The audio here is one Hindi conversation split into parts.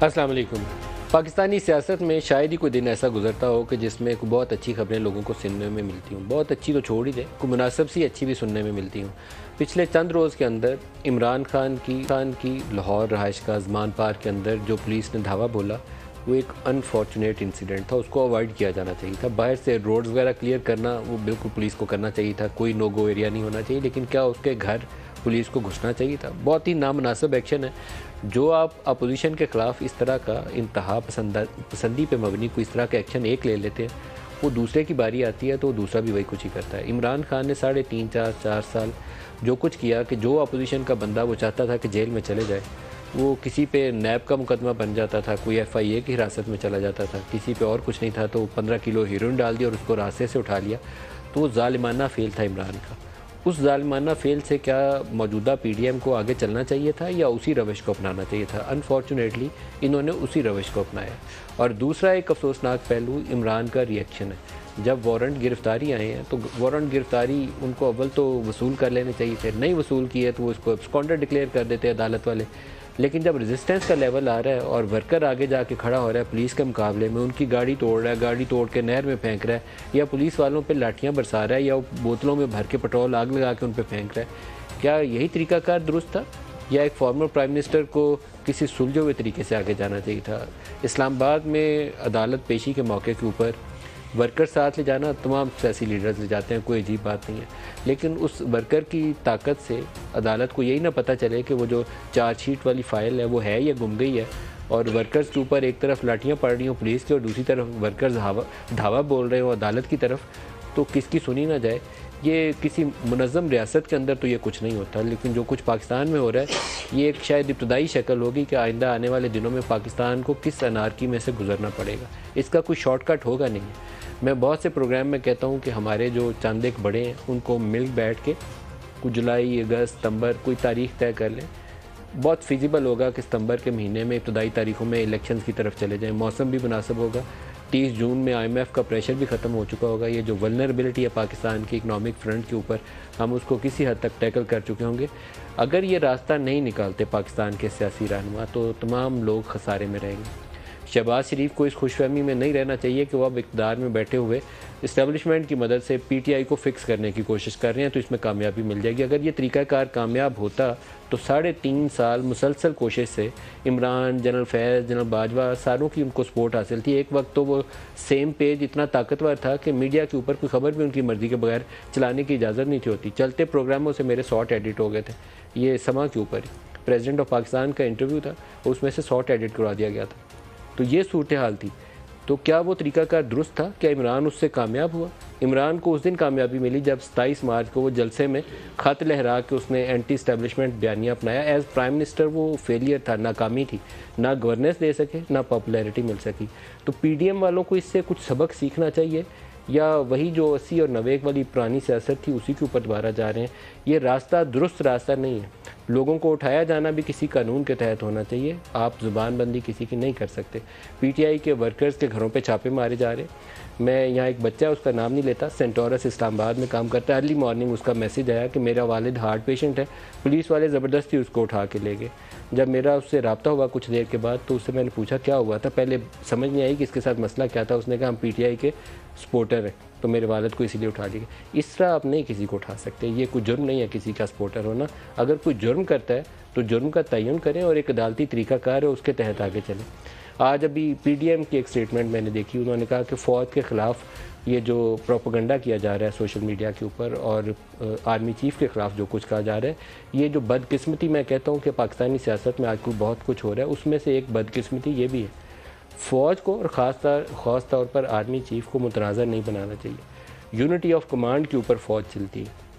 अस्सलाम वालेकुम। पाकिस्तानी सियासत में शायद ही कोई दिन ऐसा गुजरता हो कि जिसमें कोई बहुत अच्छी खबरें लोगों को सुनने में मिलती हूँ। बहुत अच्छी तो छोड़ ही दें, कोई मुनासिब सी अच्छी भी सुनने में मिलती हूँ। पिछले चंद रोज़ के अंदर इमरान खान की लाहौर रहाइश का ज़मान पार्क के अंदर जो पुलिस ने धावा बोला, वो एक अनफॉर्चुनेट इंसिडेंट था। उसको अवॉइड किया जाना चाहिए था। बाहर से रोड्स वगैरह क्लियर करना वो बिल्कुल पुलिस को करना चाहिए था, कोई नो गो एरिया नहीं होना चाहिए। लेकिन क्या उसके घर पुलिस को घुसना चाहिए था? बहुत ही नामुनासिब एक्शन है। जो आप अपोजिशन के ख़िलाफ़ इस तरह का इंतहा पसंदी पे मबनी कोई इस तरह का एक्शन एक ले लेते हैं, वो दूसरे की बारी आती है तो वो दूसरा भी वही कुछ ही करता है। इमरान खान ने 3.5 4 साल जो कुछ किया कि जो अपोजिशन का बंदा वो चाहता था कि जेल में चले जाए, वो किसी पे नैब का मुकदमा बन जाता था, कोई FIA की हिरासत में चला जाता था, किसी पे और कुछ नहीं था तो 15 किलो हीरोइन डाल दिया और उसको रास्ते से उठा लिया। तो वो ज़ालिमाना फ़ेल था इमरान का। उस ज़ालिमाना फ़ेल से क्या मौजूदा PDM को आगे चलना चाहिए था या उसी रवश को अपनाना चाहिए था? अनफॉर्चुनेटली इन्होंने उसी रवश को अपनाया। और दूसरा एक अफसोसनाक पहलू इमरान का रिएक्शन है। जब वारंट गिरफ़्तारी आए हैं तो वारंट गिरफ़्तारी उनको अव्वल तो वसूल कर लेने चाहिए थे, नहीं वसूल किए तो वो इसको एब्सकॉन्डर डिक्लेयर कर देते अदालत वाले। लेकिन जब रेजिस्टेंस का लेवल आ रहा है और वर्कर आगे जाके खड़ा हो रहा है पुलिस के मुकाबले में, उनकी गाड़ी तोड़ रहा है, गाड़ी तोड़ के नहर में फेंक रहा है, या पुलिस वालों पे लाठियां बरसा रहा है, या बोतलों में भर के पेट्रोल आग लगा के उन पे फेंक रहा है, क्या यही तरीकाकार दुरुस्त था? या एक फॉर्मर प्राइम मिनिस्टर को किसी सुलझे हुए तरीके से आगे जाना चाहिए था? इस्लामाबाद में अदालत पेशी के मौके के ऊपर वर्कर साथ ले जाना, तमाम सियासी लीडर्स ले जाते हैं, कोई अजीब बात नहीं है। लेकिन उस वर्कर की ताकत से अदालत को यही ना पता चले कि वो जो चार्जशीट वाली फ़ाइल है वो है या गुम गई है, और वर्कर्स के ऊपर एक तरफ लाठियाँ पड़ रही हों पुलिस की और दूसरी तरफ वर्कर्स धावा बोल रहे हो अदालत की तरफ, तो किसकी सुनी ना जाए। ये किसी मुनज़्ज़म रियासत के अंदर तो ये कुछ नहीं होता, लेकिन जो कुछ पाकिस्तान में हो रहा है ये एक शायद इब्तदाई शक्ल होगी कि आइंदा आने वाले दिनों में पाकिस्तान को किस अनारकी में से गुजरना पड़ेगा। इसका कोई शॉर्टकट होगा नहीं है। मैं बहुत से प्रोग्राम में कहता हूँ कि हमारे जो चंद एक बड़े हैं उनको मिल बैठ के कुछ जुलाई, अगस्त, सितंबर कोई तारीख तय कर लें। बहुत फिजिबल होगा कि सितंबर के महीने में इब्तदाई तारीखों में इलेक्शंस की तरफ चले जाएं, मौसम भी मुनासिब होगा। 30 जून में IMF का प्रेशर भी ख़त्म हो चुका होगा। ये जो वल्नरेबिलिटी है पाकिस्तान की इकनॉमिक फ्रंट के ऊपर, हम उसको किसी हद तक टैकल कर चुके होंगे। अगर ये रास्ता नहीं निकालते पाकिस्तान के सियासी रहनुमा तो तमाम लोग खसारे में रहेंगे। शहबाज शरीफ को इस खुशफहमी में नहीं रहना चाहिए कि वो अब इक़्तिदार में बैठे हुए इस्टेब्लिशमेंट की मदद से PTI को फिक्स करने की कोशिश कर रहे हैं, तो इसमें कामयाबी मिल जाएगी। अगर ये तरीक़ाकार कामयाब होता तो 3.5 साल मुसलसल कोशिश से इमरान, जनरल फैज़, जनरल बाजवा, सारों की उनको सपोर्ट हासिल थी। एक वक्त तो वो सेम पेज इतना ताकतवर था कि मीडिया के ऊपर कोई खबर भी उनकी मर्ज़ी के बगैर चलाने की इजाज़त नहीं थी होती। चलते प्रोग्रामों से मेरे 100 एडिट हो गए थे। ये समा के ऊपर ही प्रेसिडेंट ऑफ पाकिस्तान का इंटरव्यू था, उसमें से 100 एडिट करवा दिया गया था। तो ये सूरत हाल थी। तो क्या वो तरीकाकार दुरुस्त था? क्या इमरान उससे कामयाब हुआ? इमरान को उस दिन कामयाबी मिली जब 27 मार्च को वो जलसे में ख़त लहरा के उसने एंटी इस्टेब्लिशमेंट बयानिया अपनाया। एज प्राइम मिनिस्टर वो फेलियर था, नाकामी थी, ना गवर्नेंस दे सके, ना पॉपुलैरिटी मिल सकी। तो PDM वालों को इससे कुछ सबक सीखना चाहिए, या वही जो 80 और 90 वाली पुरानी सियासत थी उसी के ऊपर दोबारा जा रहे हैं? ये रास्ता दुरुस्त रास्ता नहीं है। लोगों को उठाया जाना भी किसी कानून के तहत होना चाहिए। आप ज़ुबानबंदी किसी की नहीं कर सकते। PTI के वर्कर्स के घरों पे छापे मारे जा रहे। मैं यहाँ एक बच्चा है, उसका नाम नहीं लेता, सेंटोरस इस्लामाबाद में काम करता है। अर्ली मॉर्निंग उसका मैसेज आया कि मेरा वालिद हार्ट पेशेंट है, पुलिस वाले ज़बरदस्ती उसको उठा के ले गए। जब मेरा उससे रब्ता हुआ कुछ देर के बाद तो उससे मैंने पूछा क्या हुआ था। पहले समझ नहीं आई कि इसके साथ मसला क्या था। उसने कहा हम PTI के सपोर्टर हैं तो मेरे वालिद को इसीलिए उठा लिया। इस तरह आप नहीं किसी को उठा सकते। ये कोई जुर्म नहीं है किसी का सपोर्टर होना। अगर कोई जुर्म करता है तो जुर्म का तयन करें और एक अदालती तरीकाकार है उसके तहत आगे चलें। आज अभी PDM की एक स्टेटमेंट मैंने देखी, उन्होंने कहा कि फ़ौज के ख़िलाफ़ ये जो प्रोपेगेंडा किया जा रहा है सोशल मीडिया के ऊपर और आर्मी चीफ़ के ख़िलाफ़ जो कुछ कहा जा रहा है, ये जो बदकिस्मती मैं कहता हूँ कि पाकिस्तानी सियासत में आजकल बहुत कुछ हो रहा है, उसमें से एक बदकिस्मती ये भी है। फ़ौज को और ख़ास तौर पर आर्मी चीफ़ को मुतनाज़र नहीं बनाना चाहिए। यूनिटी ऑफ कमांड के ऊपर फ़ौज चलती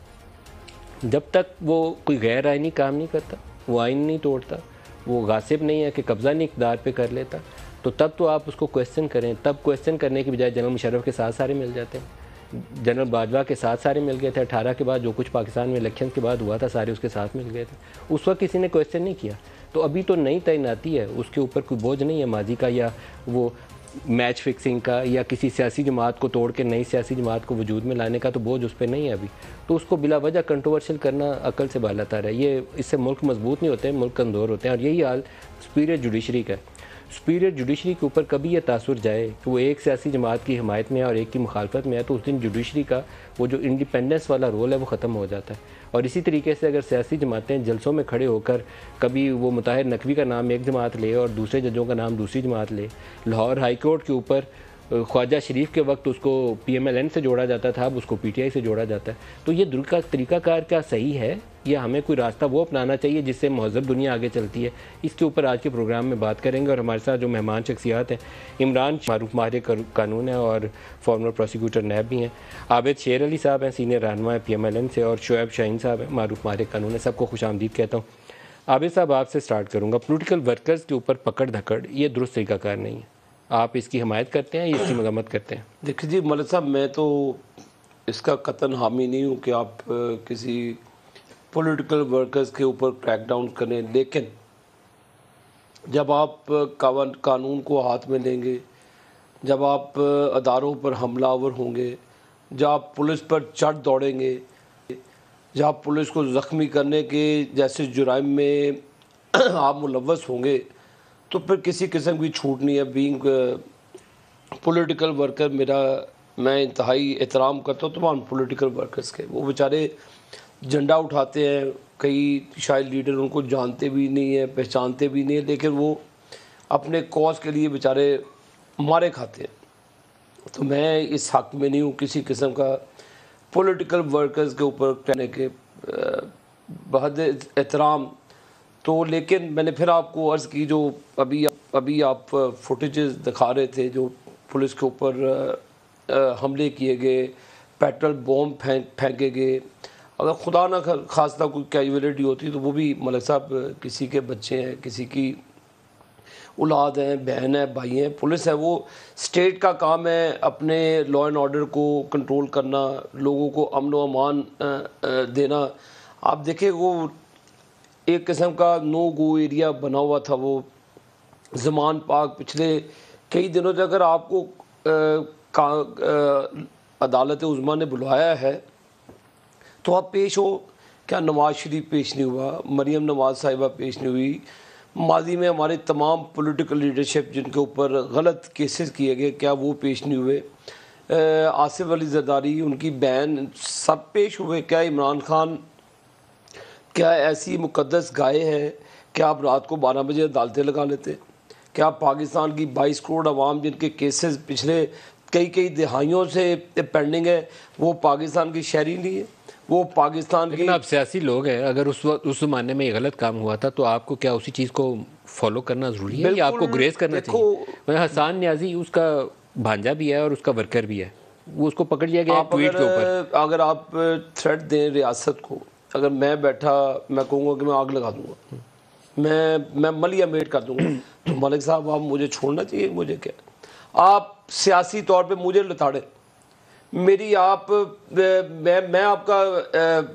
है। जब तक वो कोई गैर आइनी काम नहीं करता, वो आइन नहीं तोड़ता, वो गासिब नहीं है कि कब्ज़ा नहीं इक़्तिदार पे कर लेता, तो तब तो आप उसको क्वेश्चन करें। तब क्वेश्चन करने की बजाय जनरल मुशर्रफ के साथ सारे मिल जाते हैं। जनरल बाजवा के साथ सारे मिल गए थे। 18 के बाद जो कुछ पाकिस्तान में इलेक्शन के बाद हुआ था सारे उसके साथ मिल गए थे। उस वक्त किसी ने क्वेश्चन नहीं किया। तो अभी तो नई तैनाती है, उसके ऊपर कोई बोझ नहीं है माजी का, या वो मैच फिक्सिंग का, या किसी सियासी जमात को तोड़ के नई सियासी जमात को वजूद में लाने का तो बोझ उस पर नहीं है अभी। तो उसको बिला वजह कंट्रोवर्शियल करना अकल से बालातर है। ये इससे मुल्क मजबूत नहीं होते, मुल्क कमज़ोर होते हैं। और यही हाल सुपीरियर जुडिशरी का है। सुपीरियर जुडिशरी के ऊपर कभी यह तासुर जाए कि वो एक सियासी जमात की हिमायत में है और एक की मुखालफत में है, तो उस दिन जुडिशरी का वो जो इंडिपेंडेंस वाला रोल है वो ख़त्म हो जाता है। और इसी तरीके से अगर सियासी जमातें जलसों में खड़े होकर कभी वो मुताहिर नकवी का नाम एक जमात ले और दूसरे जजों का नाम दूसरी जमात ले, लाहौर हाई कोर्ट के ऊपर ख्वाजा शरीफ के वक्त उसको PMLN से जोड़ा जाता था, अब उसको PTI से जोड़ा जाता है, तो ये तरीक़ाकार क्या सही है या हमें कोई रास्ता वो अपनाना चाहिए जिससे महज़ब दुनिया आगे चलती है? इसके ऊपर आज के प्रोग्राम में बात करेंगे। और हमारे साथ जो मेहमान शख्सियात हैं, इमरान मारूफ माहिर कानून है और फॉर्मर प्रोसिक्यूटर नैब भी हैं, आबिद शेर अली साहब हैं, सीनियर रहनुमा है PMLN से, और शोएब शाहीन साहब हैं, मारूफ माहिर कानून है। सबको खुशामदीद कहता हूँ। आबिद साहब, आपसे स्टार्ट करूँगा। पोलिटिकल वर्कर्स के ऊपर पकड़ धकड़ ये दुरुस्त तरीक़ाकार नहीं है, आप इसकी हमायत करते हैं या इसकी मजम्मत करते हैं? देखिए जी मलिक साहब, मैं तो इसका कतन हामी नहीं हूँ कि आप किसी पॉलिटिकल वर्कर्स के ऊपर क्रैकडाउन करें, लेकिन जब आप कानून को हाथ में लेंगे, जब आप अदारों पर हमलावर होंगे, जब आप पुलिस पर चढ़ दौड़ेंगे, जब आप पुलिस को ज़ख्मी करने के जैसे जुराइम में आप मुलव्वस होंगे, तो फिर किसी किस्म की छूट नहीं है। बीइंग पॉलिटिकल वर्कर मैं इंतहाई एहतराम करता हूँ तमाम पॉलिटिकल वर्कर्स के। वो बेचारे झंडा उठाते हैं, कई शायद लीडर उनको जानते भी नहीं है, पहचानते भी नहीं है, लेकिन वो अपने कॉज के लिए बेचारे मारे खाते हैं। तो मैं इस हक़ में नहीं हूँ किसी किस्म का पॉलिटिकल वर्कर्स के ऊपर कहने के बहुत एहतराम। तो लेकिन मैंने फिर आपको अर्ज़ की, जो अभी आप फुटेजेस दिखा रहे थे जो पुलिस के ऊपर हमले किए गए, पेट्रोल बॉम्ब फेंके गए, अगर खुदा ना खास्ता कोई कैजुअलिटी होती तो वो भी मलिक साहब किसी के बच्चे हैं, किसी की औलाद हैं, बहन है, भाई हैं। पुलिस है वो स्टेट का काम है अपने लॉ एंड ऑर्डर को कंट्रोल करना, लोगों को अमन व अमान देना। आप देखिए वो एक किस्म का नो गो एरिया बना हुआ था वो ज़मान पार्क। पिछले कई दिनों तक अगर आपको अदालत उज़्मा ने बुलाया है तो आप पेश हो। क्या नवाज़ शरीफ पेश नहीं हुआ, मरीम नवाज़ साहिबा पेश नहीं हुई, माजी में हमारे तमाम पॉलिटिकल लीडरशिप जिनके ऊपर गलत केसेस किए गए क्या वो पेश नहीं हुए? आसिफ अली जरदारी, उनकी बहन, सब पेश हुए। क्या इमरान खान क्या ऐसी मुकद्दस गाय है कि आप रात को 12 बजे अदालतें लगा लेते? क्या पाकिस्तान की 22 करोड़ अवाम जिनके केसेस पिछले कई दिहाइयों से पेंडिंग है, वो पाकिस्तान की शहरी नहीं है? वो पाकिस्तान की आप सियासी लोग हैं, अगर उस ज़माने में ये गलत काम हुआ था तो आपको क्या उसी चीज़ को फॉलो करना ज़रूरी है या आपको ग्रेस करना चाहिए? हसन न्याजी उसका भांजा भी है और उसका वर्कर भी है, वो उसको पकड़ लिया गया ट्वीट के ऊपर। अगर आप थ्रेट दें रियासत को, अगर मैं बैठा मैं कहूँगा कि मैं आग लगा दूँगा, मैं मलिया मेट कर दूँगा, तो मलिक साहब आप मुझे छोड़ना चाहिए। मुझे क्या, आप सियासी तौर पे मुझे लताड़े, मेरी आप मैं आपका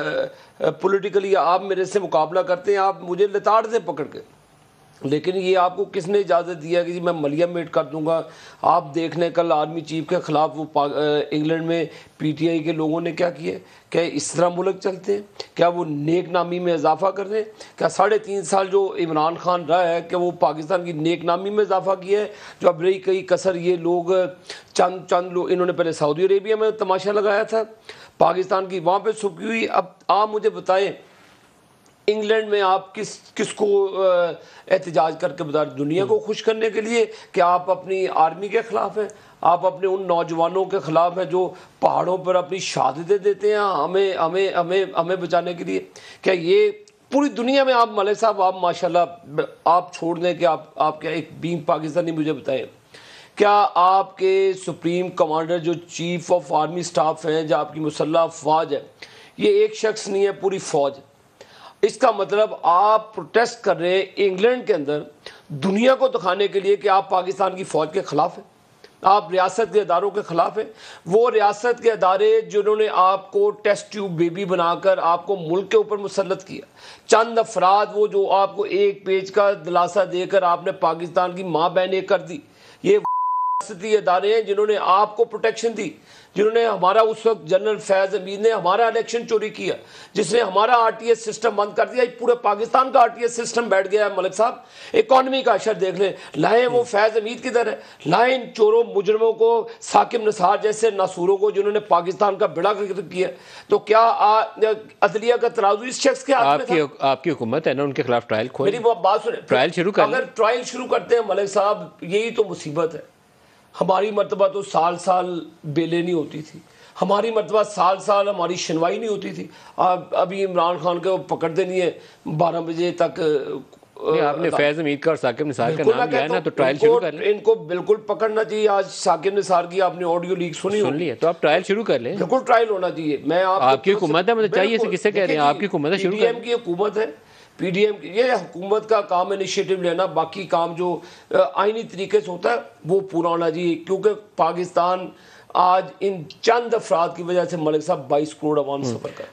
पॉलिटिकली आप मेरे से मुकाबला करते हैं, आप मुझे लताड़ से पकड़ के, लेकिन ये आपको किसने इजाज़त दिया कि जी मैं मलिया मेट कर दूंगा? आप देख लें कल आर्मी चीफ के ख़िलाफ़ वो इंग्लैंड में PTI के लोगों ने क्या किया? क्या इस तरह मुल्क चलते हैं? क्या वो नेक नामी में इजाफा कर रहे हैं? क्या 3.5 साल जो इमरान खान रहा है कि वो पाकिस्तान की नेक नामी में इजाफा किया है? जो अब रही कई कसर ये लोग चंद लोग, इन्होंने पहले सऊदी अरेबिया में तमाशा लगाया था, पाकिस्तान की वहाँ पर सुखी हुई। अब आप मुझे बताएं इंग्लैंड में आप किसको एहतजाज करके बता रहे? दुनिया को खुश करने के लिए कि आप अपनी आर्मी के ख़िलाफ़ हैं, आप अपने उन नौजवानों के ख़िलाफ़ हैं जो पहाड़ों पर अपनी शहादतें देते हैं हमें हमें हमें हमें बचाने के लिए? क्या ये पूरी दुनिया में आप मलिक साहब आप माशाल्लाह आप छोड़ दें कि आप क्या एक बीइंग पाकिस्तानी मुझे बताएं, क्या आपके सुप्रीम कमांडर जो चीफ ऑफ आर्मी स्टाफ हैं, जो आपकी मुसल्लह अफवाज है, ये एक शख्स नहीं है, पूरी फ़ौज। इसका मतलब आप प्रोटेस्ट कर रहे हैं इंग्लैंड के अंदर दुनिया को दिखाने के लिए कि आप पाकिस्तान की फ़ौज के ख़िलाफ़ हैं, आप रियासत के अदारों के ख़िलाफ़ हैं। वो रियासत के अदारे जिन्होंने आपको टेस्ट ट्यूब बेबी बनाकर आपको मुल्क के ऊपर मुसल्लत किया, चंद अफराद वो जो आपको एक पेज का दिलासा देकर आपने पाकिस्तान की माँ बहनें कर दी, ये सियासती इदारे हैं जिन्होंने आपको प्रोटेक्शन दी, जिन्होंने हमारा उस वक्त जनरल फैज हमीद ने हमारा इलेक्शन चोरी किया, जिसने हमारा आरटीएस सिस्टम बंद कर दिया। पूरे पाकिस्तान का आरटीएस सिस्टम बैठ गया है। मलिक साहब इकॉनमी का अशर देख लें, लाएं वो फैज हमीद किधर है, लाएं इन चोरों मुजरमों को, साकिब निसार जैसे नासूरों को जिन्होंने पाकिस्तान का बेड़ा गर्क किया। तो क्या अदलिया का तराजू इस शख्स के हाथ में था? आपकी हुकूमत है ना, उनके खिलाफ ट्रायल खोल, मेरी बात सुने, ट्रायल शुरू कर, अगर ट्रायल शुरू करते हैं मलिक साहब, यही तो मुसीबत है। हमारी मरतबा तो साल साल बेलें नहीं होती थी, हमारी मरतबा साल साल हमारी सुनवाई नहीं होती थी। अभी इमरान खान को पकड़ते नहीं है 12 बजे तक। आपने फैज हमीद का और साकिब निसार का नाम लिया है ना, तो ट्रायल शुरू कर लें। इनको बिल्कुल पकड़ना चाहिए। आज साकिब निसार की आपने ऑडियो लीक सुन ली है, तो आप ट्रायल शुरू कर लें। बिल्कुल ट्रायल होना चाहिए। मैं आपकी हुकूमत है, मतलब चाहिए, किससे कह रहे हैं, आपकी हुकूमत है, शुरू पीडीएम की हुकूमत है। पीडीएम की ये हुकूमत का काम इनिशिएटिव लेना, बाकी काम जो आईनी तरीके से होता है वो पूरा होना चाहिए। क्योंकि पाकिस्तान आज इन चंद अफराद की वजह से मलिक साहब 22 करोड़ अवाम सफर कर